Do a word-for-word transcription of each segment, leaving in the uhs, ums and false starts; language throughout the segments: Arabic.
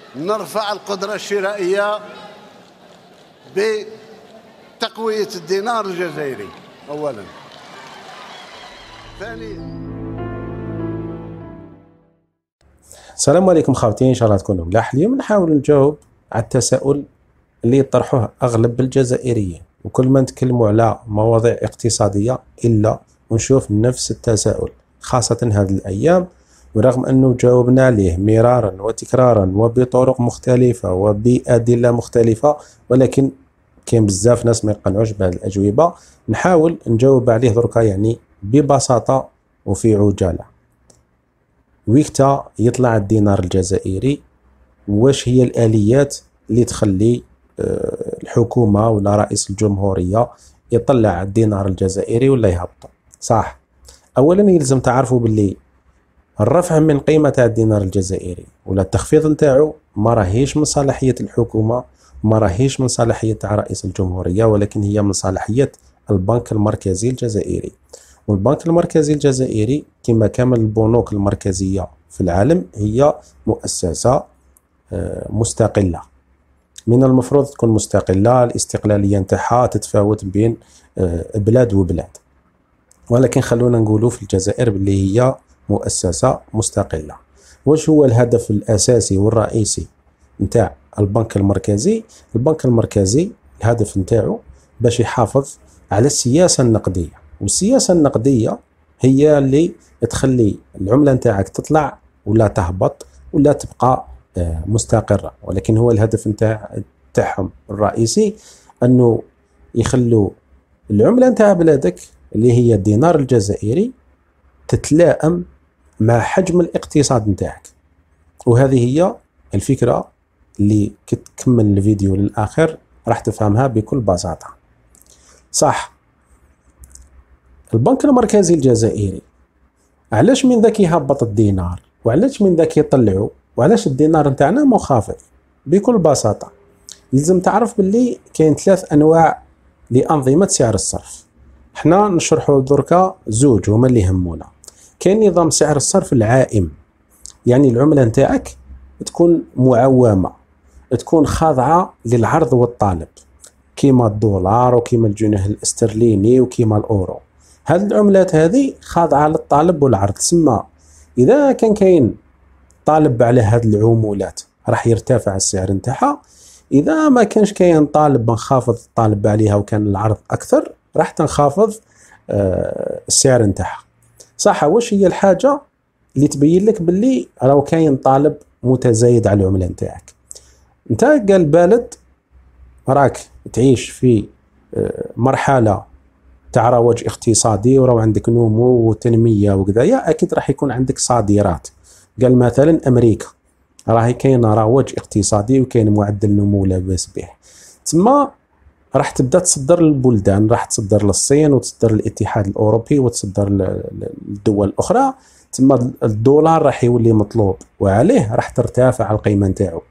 نرفع القدرة الشرائية بتقوية الدينار الجزائري أولا. ثانيا، السلام عليكم خاوتي، ان شاء الله تكونوا ملاح. اليوم نحاول نجاوب على التساؤل اللي يطرحوه اغلب الجزائريين، وكل ما نتكلموا على مواضيع اقتصاديه الا ونشوف نفس التساؤل، خاصه هذه الايام. ورغم انه جاوبنا عليه مرارا وتكرارا وبطرق مختلفه وبادله مختلفه، ولكن كاين بزاف ناس ما يقنعوش بهذه الاجوبه. نحاول نجاوب عليه دركا يعني ببساطه وفي عجاله. ويكتا يطلع الدينار الجزائري؟ واش هي الآليات اللي تخلي الحكومة ولا رئيس الجمهورية يطلع الدينار الجزائري ولا يهبطه؟ صح، أولا يلزم تعرفوا باللي الرفع من قيمة الدينار الجزائري ولا التخفيض نتاعو ما راهيش من صلاحية الحكومة، ما راهيش من صلاحية رئيس الجمهورية، ولكن هي من صلاحية البنك المركزي الجزائري. والبنك المركزي الجزائري كما كامل البنوك المركزية في العالم هي مؤسسة مستقلة، من المفروض تكون مستقلة. الاستقلالية نتاعها تتفاوت بين بلاد وبلاد، ولكن خلونا نقولوا في الجزائر باللي هي مؤسسة مستقلة. واش هو الهدف الأساسي والرئيسي نتاع البنك المركزي؟ البنك المركزي الهدف نتاعو باش يحافظ على السياسة النقدية، والسياسة النقدية هي اللي تخلي العملة نتاعك تطلع ولا تهبط ولا تبقى مستقرة. ولكن هو الهدف نتاع تاعهم الرئيسي أنه يخلوا العملة نتاع بلادك اللي هي الدينار الجزائري تتلائم مع حجم الاقتصاد نتاعك. وهذه هي الفكرة اللي كتكمل الفيديو للآخر راح تفهمها بكل بساطة. صح، البنك المركزي الجزائري علاش من ذاك يهبط الدينار وعلاش من ذاك يطلعه وعلاش الدينار نتاعنا منخفض؟ بكل بساطة لازم تعرف باللي كاين ثلاث انواع لأنظمة سعر الصرف. حنا نشرحوا دركا زوج هما اللي يهمونا. كاين نظام سعر الصرف العائم، يعني العملة نتاعك تكون معومة، تكون خاضعة للعرض والطلب، كيما الدولار وكيما الجنيه الاسترليني وكيما الاورو. هذه العملات هذه خاضعة للطلب والعرض، تسمى اذا كان كاين طالب على هذه العمولات راح يرتفع السعر نتاعها، اذا ما كانش كاين طالب منخفض الطالب عليها وكان العرض اكثر راح تنخفض آه السعر نتاعها. صح، واش هي الحاجه اللي تبين لك باللي راه كاين طالب متزايد على العمله نتاعك؟ انت قال بلد راك تعيش في آه مرحله تاع رواج اقتصادي وراه عندك نمو وتنميه وكذايا، اكيد راح يكون عندك صادرات. قال مثلا امريكا راهي كاين رواج اقتصادي وكاين معدل نمو لا باس به، تما راح تبدا تصدر للبلدان، راح تصدر للصين وتصدر للاتحاد الاوروبي وتصدر للدول الاخرى، تما الدولار راح يولي مطلوب وعليه راح ترتفع القيمه نتاعو،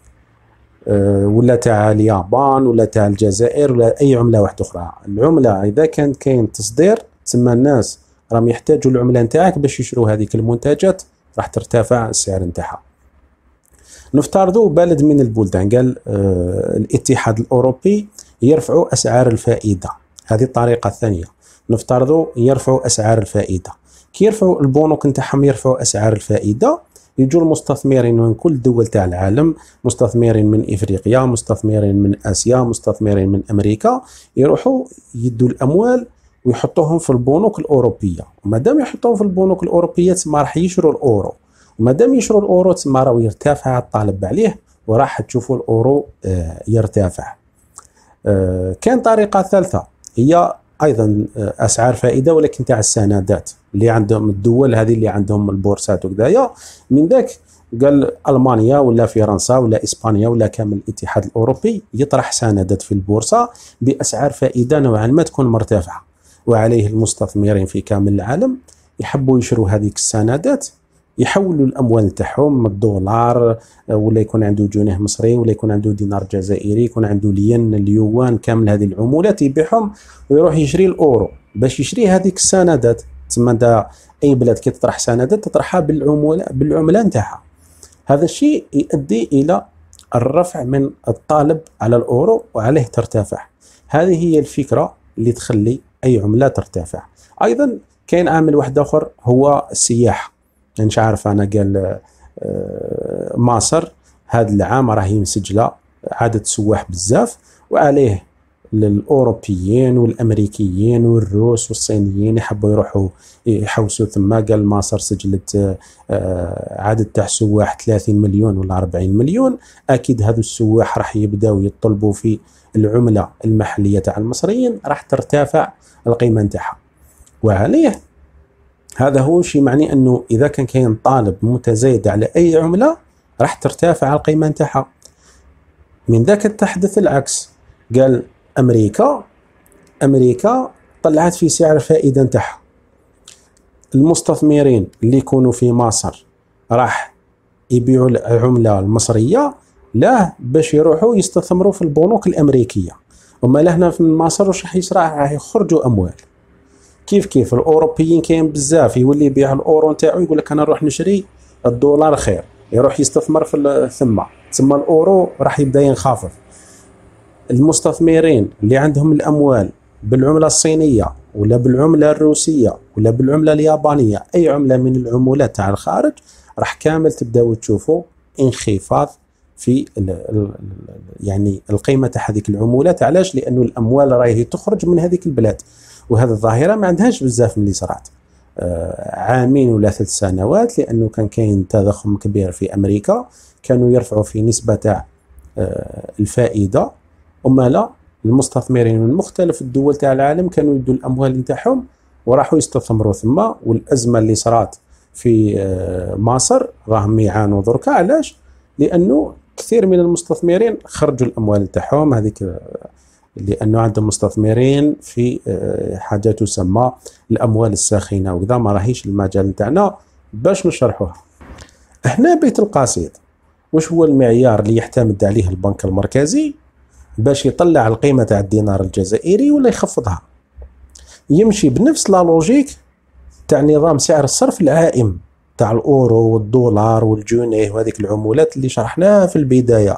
أه ولا تاع اليابان ولا تاع الجزائر ولا اي عمله واحده اخرى. العمله اذا كان كاين تصدير تسمى الناس راهم يحتاجوا العمله نتاعك باش يشروا هذيك المنتجات، راح ترتفع السعر نتاعها. نفترضوا بلد من البلدان قال آه الاتحاد الاوروبي يرفعوا اسعار الفائده، هذه الطريقه الثانيه. نفترضوا يرفعوا اسعار الفائده، كي يرفعوا البنوك نتاعهم يرفعوا اسعار الفائده، يجوا المستثمرين من كل دول تاع العالم، مستثمرين من افريقيا، مستثمرين من اسيا، مستثمرين من امريكا، يروحوا يدوا الاموال ويحطوهم في البنوك الاوروبيه. وما دام يحطوهم في البنوك الاوروبيه تسمى راح يشروا الاورو، وما دام يشروا الاورو تسمى راه يرتفع الطلب عليه وراح تشوفوا الاورو آه يرتفع. آه كان طريقه ثالثه هي ايضا آه اسعار فائده ولكن تاع السندات اللي عندهم الدول هذه اللي عندهم البورصات وكذايا. من ذاك قال المانيا ولا فرنسا ولا اسبانيا ولا كامل الاتحاد الاوروبي يطرح سندات في البورصه باسعار فائده نوعا ما تكون مرتفعه، وعليه المستثمرين في كامل العالم يحبوا يشروا هذيك السندات، يحولوا الاموال تاعهم الدولار ولا يكون عنده جنيه مصري ولا يكون عنده دينار جزائري، يكون عنده الين اليوان، كامل هذه العمولات يبيعهم ويروح يشري الاورو باش يشري هذيك السندات. تسمى اي بلاد كي تطرح سندات تطرحها بالعموله بالعمله نتاعها. هذا الشيء يؤدي الى الرفع من الطالب على الاورو وعليه ترتفع. هذه هي الفكره اللي تخلي اي عمله ترتفع. ايضا كاين عامل واحد اخر هو السياحه. مش عارف انا قال مصر هذا العام راهي مسجله عدد سواح بزاف، وعليه للاوروبيين والامريكيين والروس والصينيين يحبوا يروحوا يحوسوا ثم. قال مصر سجلت عدد تاع سواح ثلاثين مليون ولا أربعين مليون. اكيد هذو السواح راح يبداو يطلبوا في العمله المحليه تاع المصريين، راح ترتفع القيمه نتاعها. وعليه هذا هو شيء معني انه اذا كان كاين طالب متزايد على اي عمله راح ترتفع القيمه نتاعها. من ذاك تحدث العكس. قال امريكا امريكا طلعت في سعر الفائده نتاعها. المستثمرين اللي يكونوا في مصر راح يبيعوا العمله المصريه لا باش يروحوا يستثمروا في البنوك الامريكيه. وما لهنا في مصر واش راح يصرى؟ راح يخرجوا اموال. كيف كيف الاوروبيين كاين بزاف يولي يبيع الاورو نتاعو يقول لك انا نروح نشري الدولار خير، يروح يستثمر في ثم ثم الاورو راح يبدا ينخفض. المستثمرين اللي عندهم الاموال بالعمله الصينيه ولا بالعمله الروسيه ولا بالعمله اليابانيه، اي عمله من العملات تاع الخارج، راح كامل تبداو تشوفوا انخفاض في ال ال يعني القيمه تاع هذيك العملات. علاش؟ لانه الاموال راهي تخرج من هذيك البلاد، وهذه الظاهره ما عندهاش بزاف من اللي صرات عامين ولا ثلاث سنوات، لانه كان كاين تضخم كبير في امريكا، كانوا يرفعوا في نسبه تاع الفائده. وما لا المستثمرين من مختلف الدول تاع العالم كانوا يدوا الاموال نتاعهم وراحوا يستثمروا ثم. والازمه اللي صرات في مصر راهم يعانوا دركا. علاش؟ لانه كثير من المستثمرين خرجوا الاموال نتاعهم هذيك، لانه عندهم مستثمرين في حاجه تسمى الاموال الساخنه، وكذا ما راهيش المجال نتاعنا باش نشرحوها. هنا بيت القصيد واش هو المعيار اللي يعتمد عليه البنك المركزي باش يطلع القيمه تاع الدينار الجزائري ولا يخفضها؟ يمشي بنفس لا لوجيك تاع نظام سعر الصرف العائم تاع الاورو والدولار والجنيه وهذيك العملات اللي شرحناها في البدايه.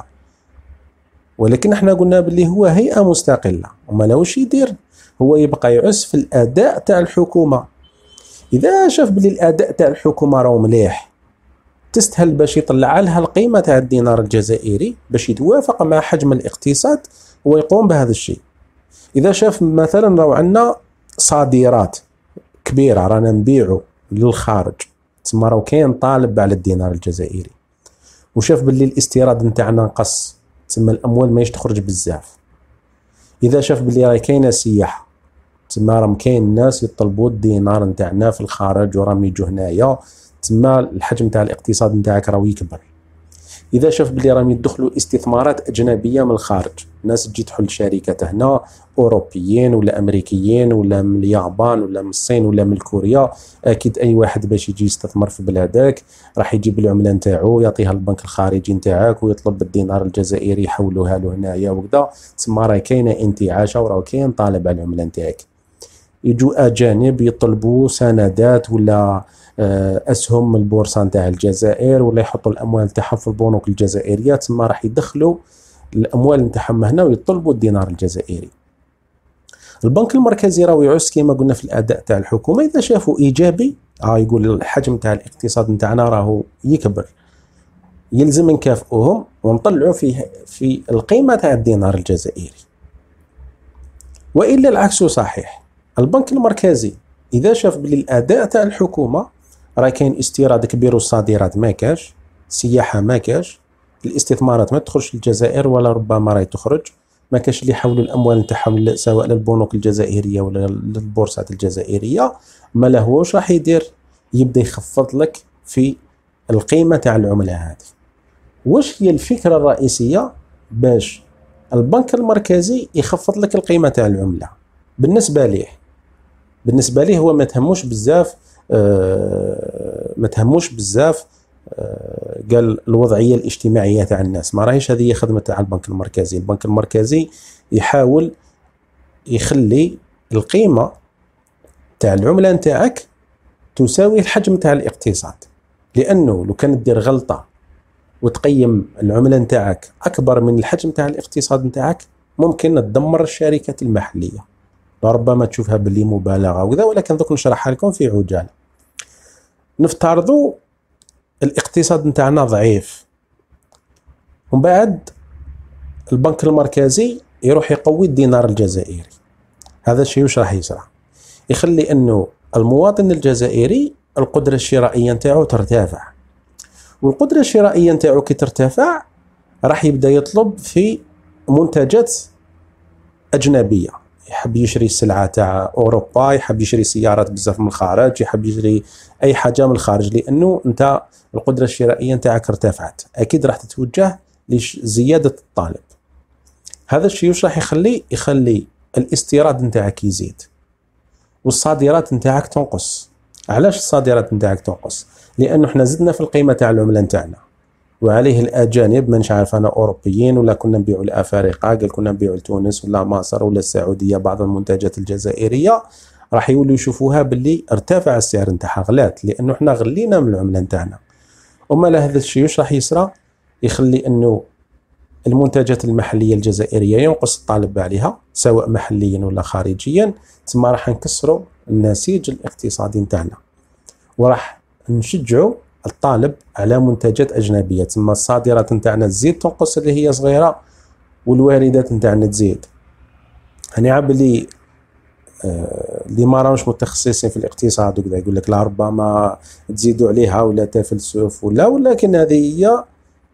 ولكن احنا قلنا باللي هو هيئه مستقله، وما لوش يدير هو يبقى يعس في الاداء تاع الحكومه. اذا شاف باللي الاداء تاع الحكومه راهو مليح، تستهل باش يطلع لها القيمه تاع الدينار الجزائري باش يتوافق مع حجم الاقتصاد ويقوم بهذا الشيء. اذا شاف مثلا راهو عندنا صادرات كبيره رانا نبيعوا للخارج، تسمى راهو كاين طالب على الدينار الجزائري، وشاف باللي الاستيراد نتاعنا نقص، تسمى الاموال ماهيش تخرج بزاف. اذا شاف باللي راهي كاينه سياحه، تسمى راهم كاين الناس يطلبوا الدينار نتاعنا في الخارج وراهم يجوا هنايا، تسمى الحجم تاع الاقتصاد نتاعك راهو يكبر. اذا شاف باللي راهم يدخلوا استثمارات اجنبيه من الخارج، ناس تجي تحل شركات هنا، اوروبيين ولا امريكيين ولا من اليابان ولا من الصين ولا من كوريا، اكيد اي واحد باش يجي يستثمر في بلادك راح يجيب العمله نتاعو يعطيها البنك الخارجي نتاعك ويطلب الدينار الجزائري يحولوها له هنايا وكذا، تسمى راه كاينه انتعاشه وراه كاين طالب على العمله نتاعك. يجوا اجانب يطلبوا سندات ولا اسهم من البورصه نتاع الجزائر ولا يحطوا الاموال تاعهم في البنوك الجزائريه، تسمى راح يدخلوا الاموال نتاعهم هنا ويطلبوا الدينار الجزائري. البنك المركزي راهو يعس كما قلنا في الاداء تاع الحكومه، اذا شافوا ايجابي اه يقول الحجم تاع الاقتصاد نتاعنا راهو يكبر، يلزم نكافئوهم ونطلعوا في في القيمه تاع الدينار الجزائري. والا العكس صحيح، البنك المركزي اذا شاف بلي الاداء تاع الحكومه راه كاين استيراد كبير والصادرات ما كاش، السياحه ما كاش، الاستثمارات ما تخرجش للجزائر ولا ربما راهي تخرج، ما كاش اللي يحولوا الاموال نتاعهم سواء للبنوك الجزائريه ولا للبورصات الجزائريه، ما لهوش راح يدير يبدا يخفض لك في القيمه تاع العمله هذه. واش هي الفكره الرئيسيه باش البنك المركزي يخفض لك القيمه تاع العمله؟ بالنسبه ليه بالنسبه ليه هو ما تهموش بزاف آه ما تهموش بزاف آه قال الوضعيه الاجتماعيه تاع الناس، ما راهيش هذه خدمه تاع البنك المركزي. البنك المركزي يحاول يخلي القيمه تاع العمله نتاعك تساوي الحجم تاع الاقتصاد، لانه لو كان دير غلطه وتقيم العمله نتاعك اكبر من الحجم تاع الاقتصاد نتاعك، ممكن تدمر الشركات المحليه. ربما تشوفها باللي مبالغه وكذا، ولكن دوك نشرحها لكم في عجاله. نفترضوا الاقتصاد نتاعنا ضعيف، ومن بعد البنك المركزي يروح يقوي الدينار الجزائري. هذا الشيء وش راح يصرى؟ يخلي انه المواطن الجزائري القدره الشرائيه نتاعو ترتفع، والقدره الشرائيه نتاعو كي ترتفع راح يبدا يطلب في منتجات اجنبيه. يحب يشري السلعه تاع اوروبا، يحب يشري سيارات بزاف من الخارج، يحب يشري اي حاجه من الخارج، لانه انت القدره الشرائيه نتاعك ارتفعت، اكيد راح تتوجه لزياده الطالب. هذا الشيء وش راح يخلي؟ يخلي الاستيراد نتاعك يزيد والصادرات نتاعك تنقص. علاش الصادرات نتاعك تنقص؟ لانه احنا زدنا في القيمه تاع العمله نتاعنا، وعليه الاجانب مانيش عارف انا اوروبيين ولا كنا نبيعوا لافارقه، قال كنا نبيعوا لتونس ولا مصر ولا السعوديه بعض المنتجات الجزائريه، راح يولوا يشوفوها باللي ارتفع السعر نتاعها، غلات، لانه احنا غلينا من العمله نتاعنا. وما هذا الشيء واش راح يصرى؟ يخلي انه المنتجات المحليه الجزائريه ينقص الطالب عليها سواء محليا ولا خارجيا، ثم راح نكسروا النسيج الاقتصادي نتاعنا، وراح نشجعوا الطالب على منتجات اجنبيه، ثم الصادرات نتاعنا تزيد تنقص اللي هي صغيره، والواردات نتاعنا تزيد. انا عاب لي آه اللي ما راهمش متخصصين في الاقتصاد وكذا يقول لك لا ربما تزيدوا عليها ولا تفلسف ولا، ولكن هذه هي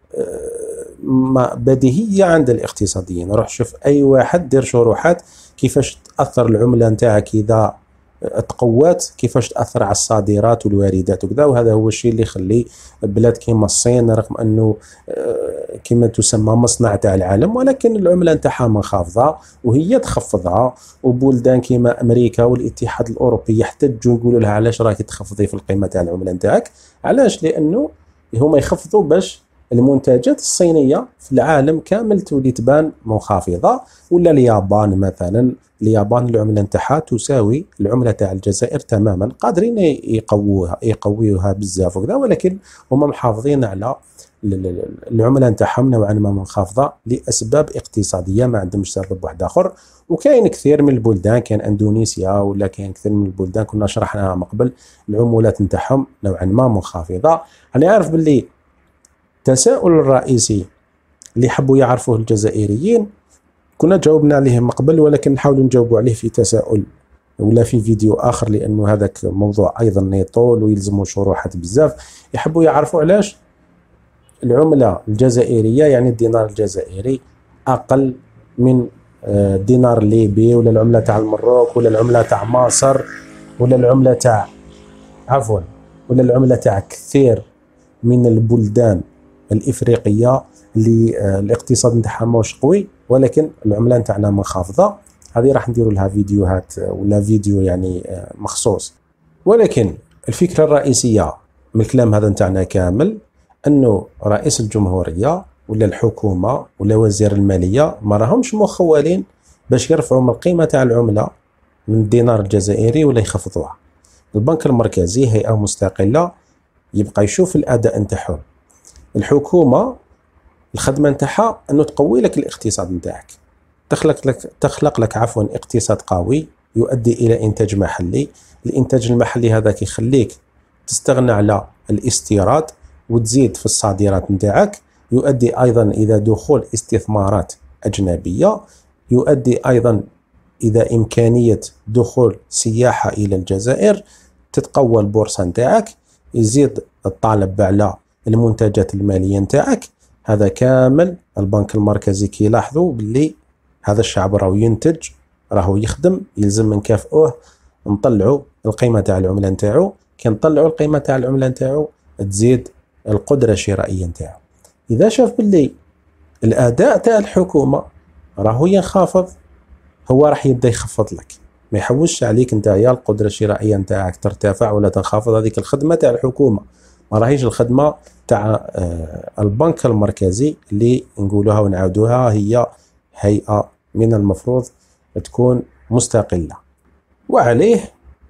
ما بديهيه عند الاقتصاديين. روح شوف اي واحد دير شروحات كيفاش تاثر العمله نتاعك اذا تقوات، كيفاش تاثر على الصادرات والواردات وكذا. وهذا هو الشيء اللي يخلي بلاد كيما الصين رغم انه كما تسمى مصنع تاع العالم، ولكن العمله نتاعها منخفضه وهي تخفضها، وبلدان كيما امريكا والاتحاد الاوروبي يحتجوا يقولوا لها علاش راكي تخفضي في القيمه تاع العمله نتاعك؟ علاش؟ لانه هما يخفضوا باش المنتجات الصينيه في العالم كامل تولي تبان منخفضه. ولا اليابان مثلا، اليابان العمله نتاعها تساوي العمله تاع الجزائر تماما، قادرين يقووها يقويوها بزاف وكذا، ولكن هما محافظين على العمله نتاعهم نوعا ما منخفضه لاسباب اقتصاديه، ما عندهمش سبب واحد اخر. وكاين كثير من البلدان، كاين اندونيسيا ولا كاين كثير من البلدان كنا شرحناها من قبل، العملات نتاعهم نوعا ما منخفضه. انا عارف باللي التساؤل الرئيسي اللي حبوا يعرفوه الجزائريين كنا جاوبنا عليه من قبل، ولكن نحاول نجاوبوا عليه في تساؤل ولا في فيديو آخر، لأنه هذاك موضوع أيضا يطول ويلزموا شروحات بزاف. يحبوا يعرفوا علاش العملة الجزائرية يعني الدينار الجزائري أقل من الدينار الليبي ولا العملة تاع المروك ولا العملة تاع مصر ولا العملة تاع عفوا ولا العملة تاع كثير من البلدان الإفريقية اللي الاقتصاد نتاعها ماهوش قوي، ولكن العملة نتاعنا منخفضة. هذه راح نديروا لها فيديوهات ولا فيديو يعني مخصوص. ولكن الفكرة الرئيسية من الكلام هذا نتاعنا كامل أنه رئيس الجمهورية ولا الحكومة ولا وزير المالية ما راهمش مخولين باش يرفعوا من القيمة تاع العملة من الدينار الجزائري ولا يخفضوها. البنك المركزي هيئة مستقلة يبقى يشوف الأداء نتاعهم. الحكومة الخدمة نتاعها أنه تقوي لك الاقتصاد نتاعك، تخلق لك تخلق لك عفوا اقتصاد قوي يؤدي إلى إنتاج محلي. الإنتاج المحلي هذاك يخليك تستغنى على الاستيراد وتزيد في الصادرات نتاعك، يؤدي أيضا إلى دخول استثمارات أجنبية، يؤدي أيضا إلى إمكانية دخول سياحة إلى الجزائر، تتقوى البورصة نتاعك، يزيد الطلب على المنتجات المالية نتاعك. هذا كامل البنك المركزي كي يلاحظوا باللي هذا الشعب راهو ينتج راهو يخدم، يلزم نكافئوه، نطلعوا القيمة تاع العملة نتاعو. كي نطلعوا القيمة تاع العملة نتاعو تزيد القدرة الشرائية نتاعو. إذا شاف باللي الأداء تاع الحكومة راهو ينخفض، هو راح يبدأ يخفض لك، ما يحوش عليك انت يا القدرة الشرائية نتاعك ترتفع ولا تنخفض. هذيك الخدمة تاع الحكومة، ما راهيش الخدمة تاع البنك المركزي اللي نقولوها ونعاودوها هي هيئة من المفروض تكون مستقلة. وعليه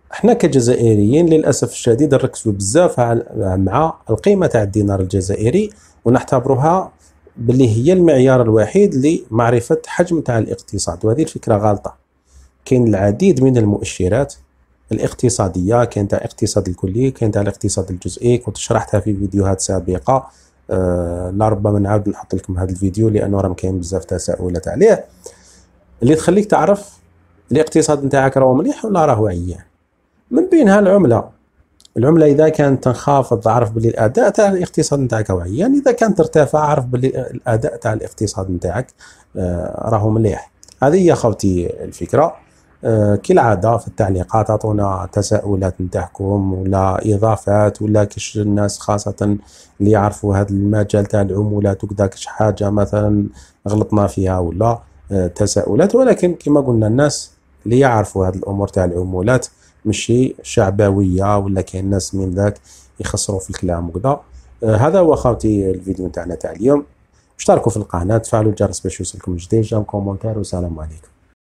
احنا كجزائريين للاسف الشديد نركزوا بزاف مع القيمه تاع الدينار الجزائري ونعتبروها باللي هي المعيار الوحيد لمعرفه حجم تاع الاقتصاد، وهذه الفكره غلطه. كاين العديد من المؤشرات الاقتصاديه، كاين تاع الاقتصاد الكلي، كاين تاع الاقتصاد الجزئي، كنت شرحتها في فيديوهات سابقه. أه لربما نعاود نحط لكم هذا الفيديو لانه راه كاين بزاف تساؤلات عليه، اللي تخليك تعرف الاقتصاد نتاعك راه مليح ولا راه عيان. من بينها العمله. العمله اذا كانت تنخفض عرف باللي الاداء تاع الاقتصاد نتاعك عيان، اذا كانت ترتفع عرف باللي الاداء تاع الاقتصاد نتاعك أه راهو مليح. هذه هي خوتي الفكره. أه كالعاده في التعليقات اعطونا تساؤلات نتاعكم ولا اضافات، ولا كاش الناس خاصه اللي يعرفوا هذا المجال تاع العمولات وكذا كاش حاجه مثلا غلطنا فيها ولا أه تساؤلات. ولكن كما قلنا الناس اللي يعرفوا هذه الامور تاع العمولات ماشي شعبويه ولا كاين ناس من ذاك يخسروا في الكلام وكذا. أه هذا هو خوتي الفيديو تاعنا تاع اليوم. اشتركوا في القناه، تفعلوا الجرس باش يوصلكم جديد، جاو كومونتير، والسلام عليكم.